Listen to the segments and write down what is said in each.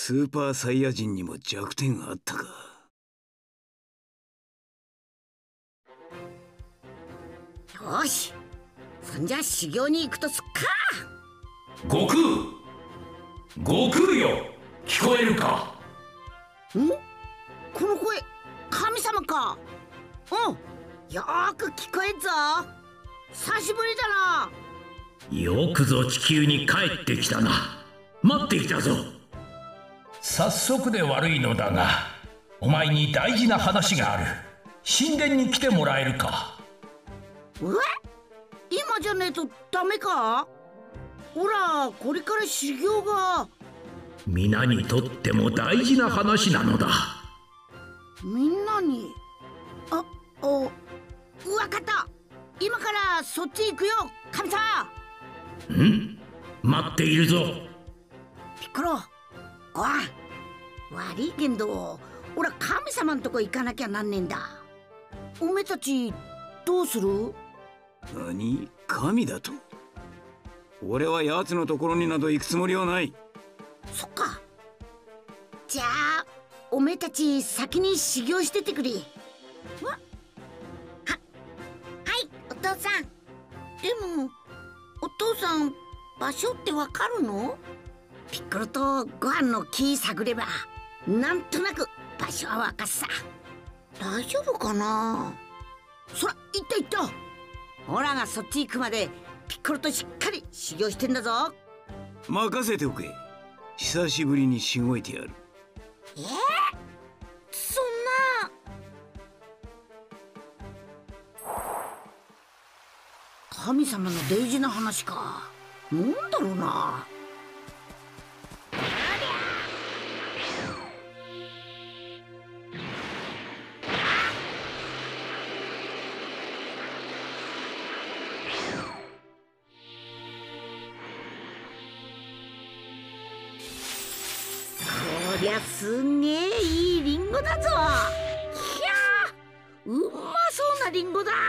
スーパーサイヤ人にも弱点があったか。 よし、そんじゃ修行に行くとすっか。 悟空、悟空よ、聞こえるか。 ん？この声、神様か。うん、よーく聞こえんぞ。久しぶりだな。 よくぞ地球に帰ってきたな。待っていたぞ。早速で悪いのだが、お前に大事な話がある。神殿に来てもらえるか。 今じゃねえとダメか。ほら、これから修行が。 皆にとっても大事な話なのだ。 みんなに。わかった。今からそっち行くよ、神様。 待っているぞ。 ピッコロ、ごわん。悪いけど、俺は神様んとこ行かなきゃなんねえんだ。おめえたちどうする？ 何？神だと？俺は奴のところになど行くつもりはない。 そっか。じゃあおめえたち先に修行しててくれ。はい、お父さん。でもお父さん、場所ってわかるの？ピッコロとご飯の木探ればなんとなく場所はわかっさ。大丈夫かな。そら、行った行った。オラがそっち行くまでピッコロとしっかり修行してんだぞ。 任せておけ。久しぶりにしごいてやる。 そんな。神様の大事な話か。なんだろうな。こりゃすんげえいいリンゴだぞ。ひゃー、うまそうなリンゴだ。いや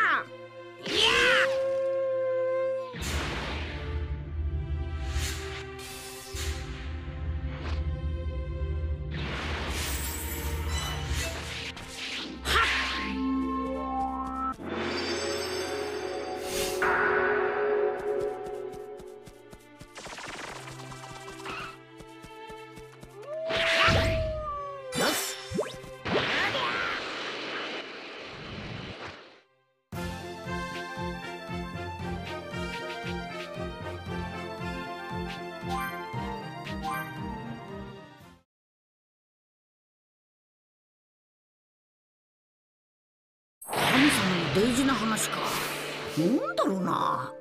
よし。神様の大事な話か。なんだろうな。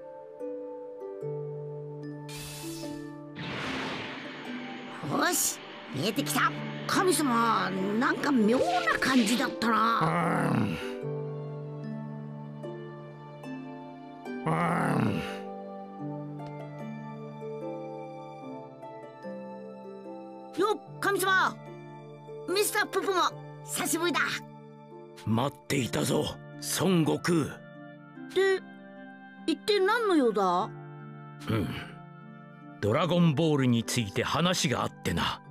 よし、見えてきた。神様、なんか妙な感じだったな。よっ、神様。ミスターププも久しぶりだ。 待っていたぞ、孫悟空。 で、一体何の用だ？ ドラゴンボールについて話があってな。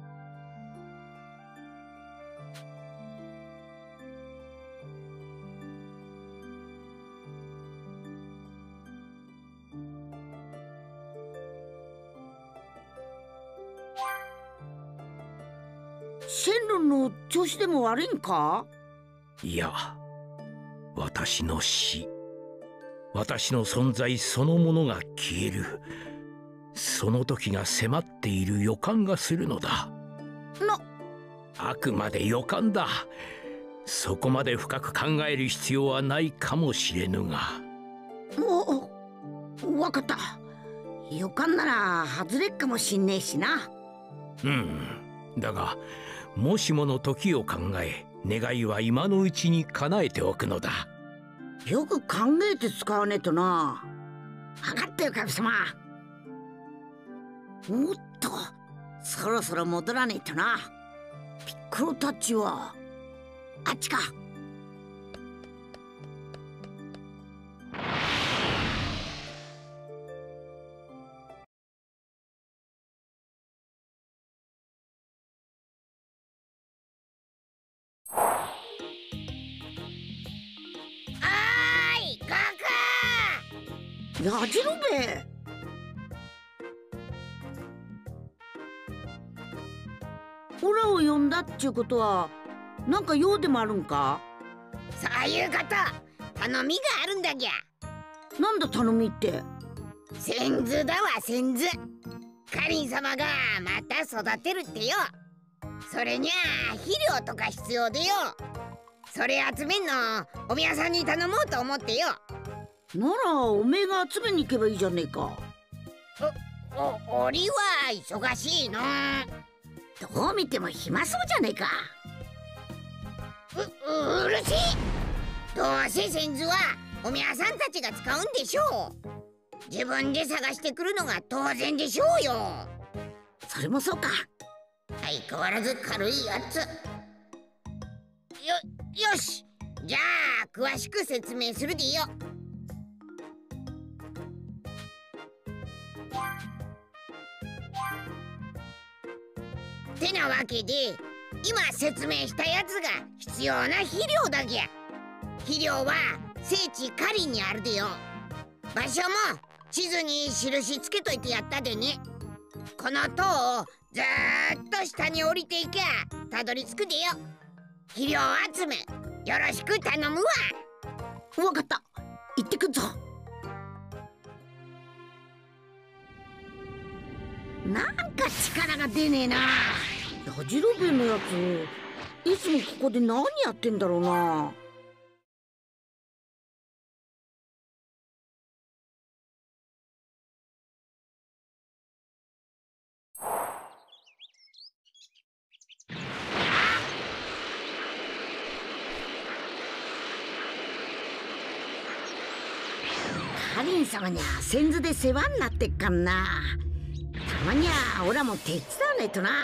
シェンロンの調子でも悪いんか？ いや、私の死、私の存在そのものが消える、その時が迫っている予感がするのだ。あくまで予感だ。そこまで深く考える必要はないかもしれぬが。 わかった。予感なら外れっかもしんねえしな。 だがもしもの時を考え、願いは今のうちに叶えておくのだ。 よく考えて使わねえとな。分かったよ、神様。おっと、そろそろ戻らねえとな。ピッコロたちはあっちか。 やじろべえ。オラを呼んだっちゅうことはなんか用でもあるんか？ そういうこと。頼みがあるんだぎゃ。 なんだ頼みって。 先祖だわ、先祖。カリン様がまた育てるってよ。それにゃあ肥料とか必要でよ。それ集めんのお宮さんに頼もうと思ってよ。 ならおめえが集めに行けばいいじゃねえか。 おりは忙しいの。 どう見ても暇そうじゃねえか。 うるせえ。どうせ先祖はお宮さんたちが使うんでしょう。自分で探してくるのが当然でしょうよ。 それもそうか。 相変わらず軽いやつ。よし、じゃあ詳しく説明するでよ。てなわけで今説明したやつが必要な肥料だぎゃ。肥料は聖地カリンにあるでよ。場所も地図に印つけといてやったでね。この塔をずーっと下に降りていきゃたどり着くでよ。肥料集めよろしく頼むわ。 わかった、行ってくっぞ。なんか力が出ねえな。やじろべえのやついつもここで何やってんだろうな。カリン様にゃ先祖で世話になってっかんな。たまにゃオラも手伝わねえとな。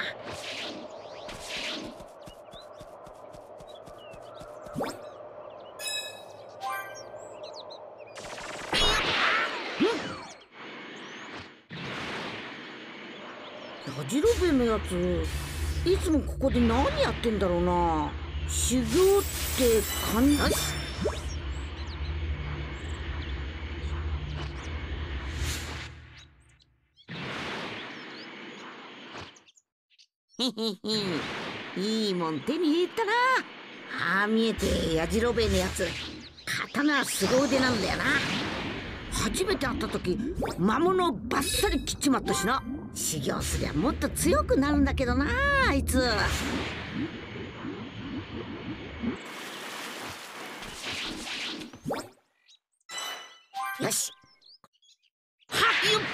やじろべえのやついつもここで何やってんだろうな。修行って感じ。へへへ、いいもん手に入れたな。ああ見えてやじろべえのやつ刀は凄腕なんだよな。初めて会った時魔物をバッサリ切っちまったしな。修行すりゃもっと強くなるんだけどなあいつ。よし、はっよっ。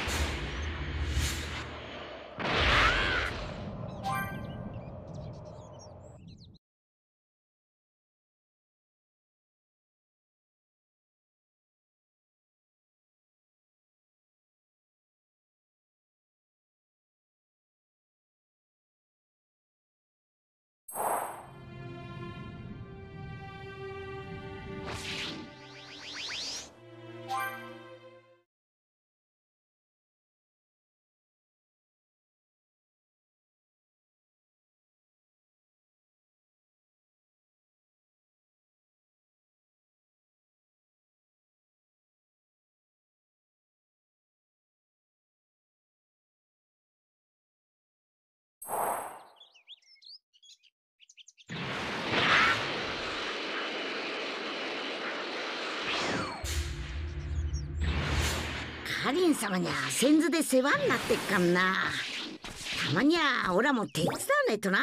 カリン様にゃ先祖で世話になってっかんな。たまにゃオラも手伝わねえとな。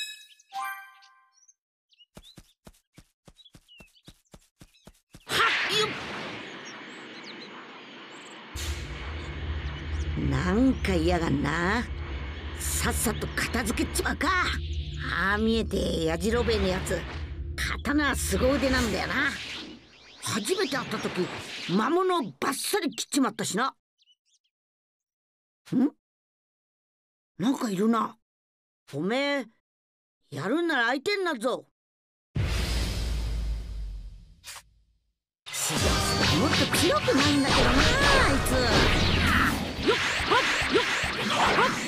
はっよっ。なんか嫌がんな。さっさと片付けちまうか。ああ見えてやじろべえのやつ刀は凄腕なんだよな。初めて会った時魔物をバッサリ切っちまったしな。なんかいるな。おめえやるんなら相手になるぞ。修行すればもっと強くなるんだけどなあいつ。よっはっよっはっ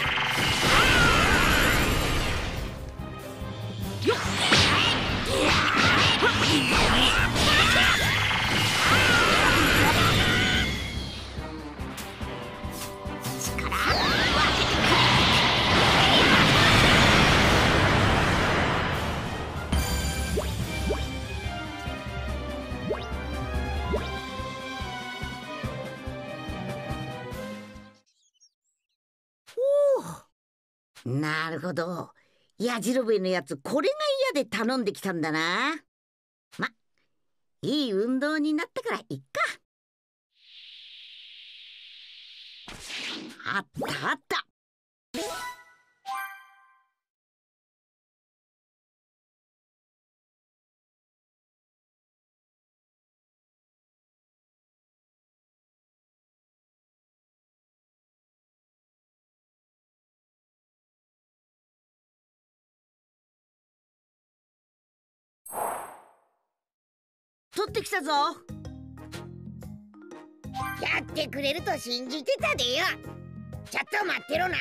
よっ。 なるほど。やじろべえのやつ、これが嫌で頼んできたんだな。ま、いい運動になったからいっか。あったあった。取ってきたぞ。 やってくれると信じてたでよ。ちょっと待ってろな。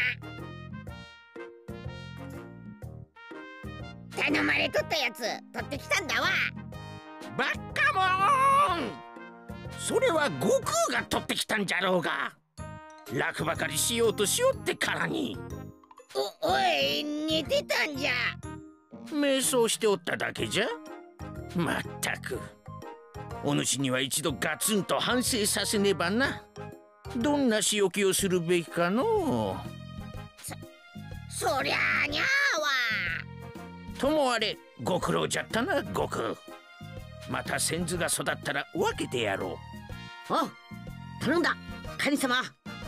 頼まれとったやつ取ってきたんだわ。 バッカモン、それは悟空が取ってきたんじゃろうが。楽ばかりしようとしようってからに。 おい、寝てたんじゃ。 瞑想しておっただけじゃ。まったく、お主には一度ガツンと反省させねばな。どんな仕置きをするべきかのう。 そりゃあにゃーわ。 ともあれご苦労じゃったな、悟空。また先祖が育ったら分けてやろう。 おう、頼んだ、カニ様。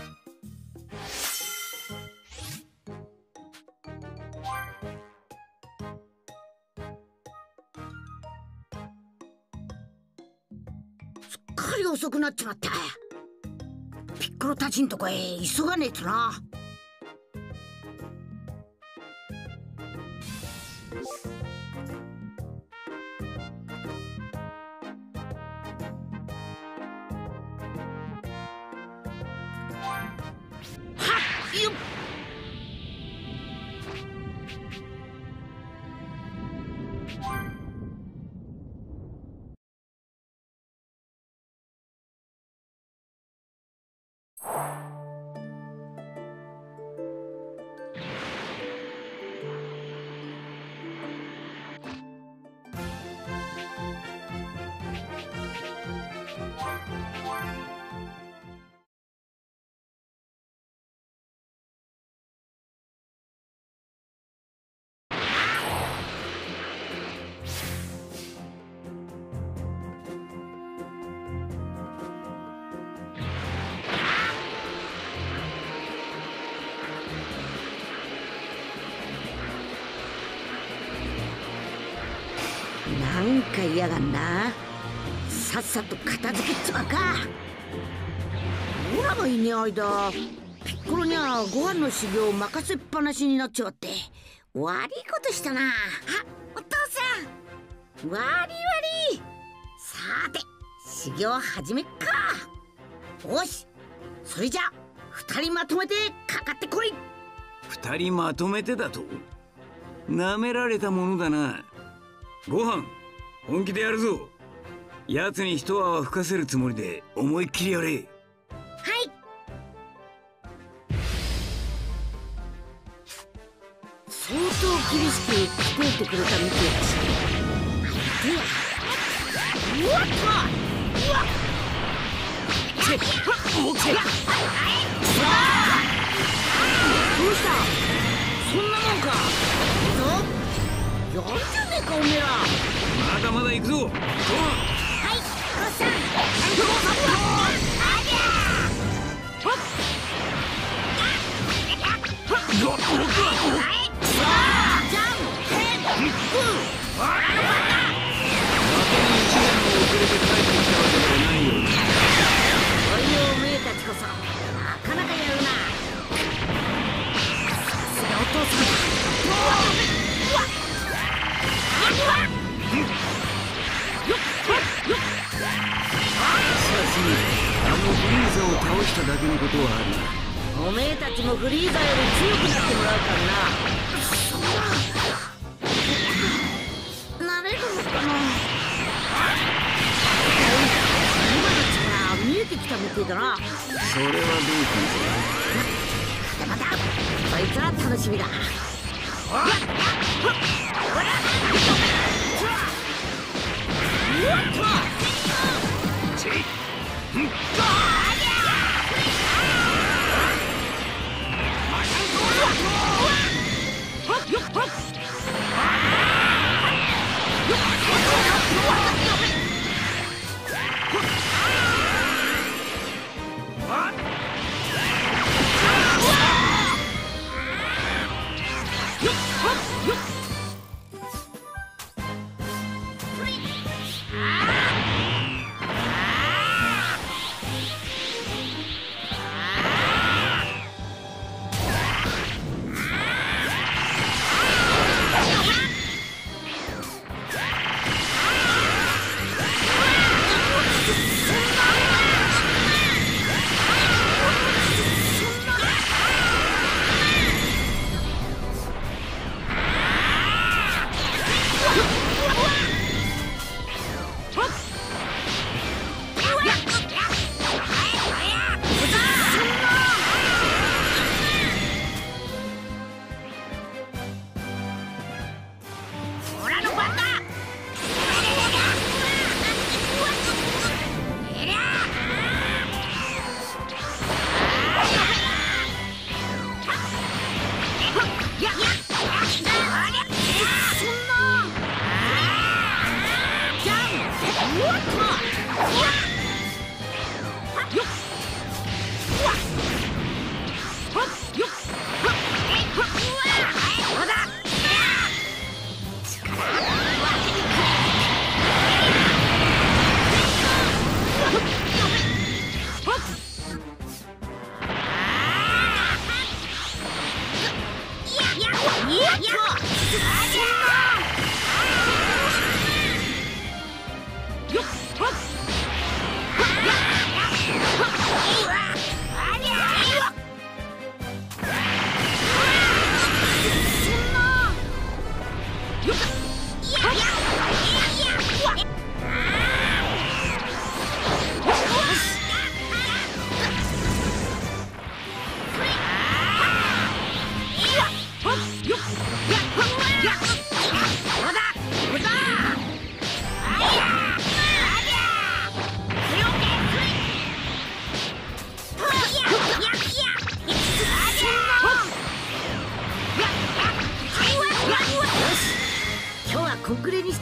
すっかり遅くなっちまった。ピッコロたちんとこへ急がねえとな。なんか嫌がんな。さっさと片付けっつわか。オラがいねえ間、ピッコロにゃご飯の修行を任せっぱなしになっちまって悪いことしたな。あ、お父さん。悪い。さて修行始めっか。よし、それじゃ二人まとめてかかってこい。 二人まとめてだと？なめられたものだな。ご飯本気でやるぞ。奴に一泡吹かせるつもりで思いっきりやれ。 はい。相当厳しく聞こえてくれたみてえだし。うわっと、うわっ、どうした？そんなもんか。やるじゃねえかおめえら。 まだまだ行くぞ。 はい、おっさん。 倒しただけのことはある。 おめえたちもフリーザより強くなってもらうからな。なれるのかな。今の力見えてきたみてえだな。 それはどうかまたこいつら楽しみだ。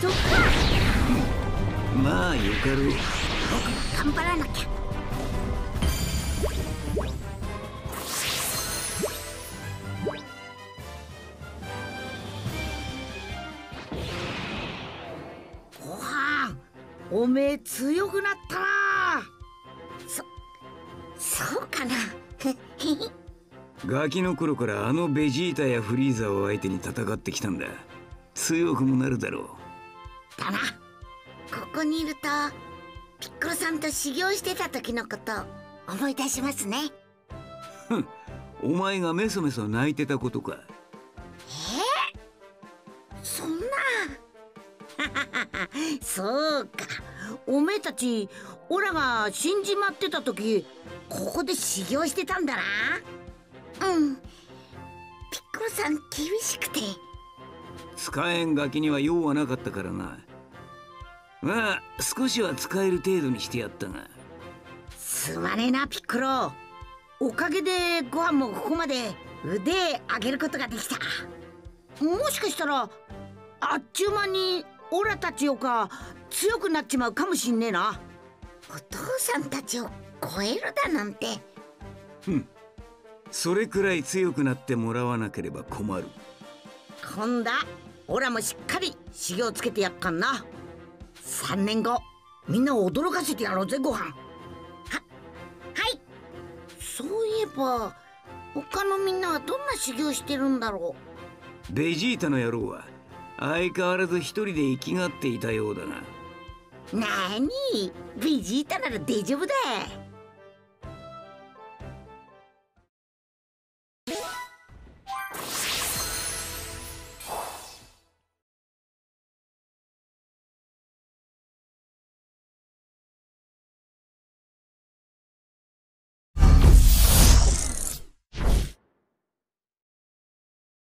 とくか。 まあよかろう。 僕も頑張らなきゃ。ご飯、おめえ強くなったな。そうかな。 ガキの頃からあのベジータやフリーザを相手に戦ってきたんだ。強くもなるだろう。 だな。ここにいるとピッコロさんと修行してた時のこと思い出しますね。 お前がメソメソ泣いてたことか。 そんな。そうか。おめえたちオラが死んじまってた時ここで修行してたんだな。うん。ピッコロさん厳しくて使えんガキには用はなかったからな。まあ少しは使える程度にしてやったが。 すまねえなピッコロ。おかげでご飯もここまで腕上げることができた。もしかしたらあっちゅう間にオラたちよか強くなっちまうかもしんねえな。お父さんたちを超えるだなんて。 それくらい強くなってもらわなければ困る。 今度オラもしっかり修行つけてやっかんな。3年後みんなを驚かせてやろうぜご飯。はい。そういえば他のみんなはどんな修行してるんだろう。ベジータの野郎は相変わらず一人で生きがっていたようだな。 なに、ベジータなら大丈夫だ。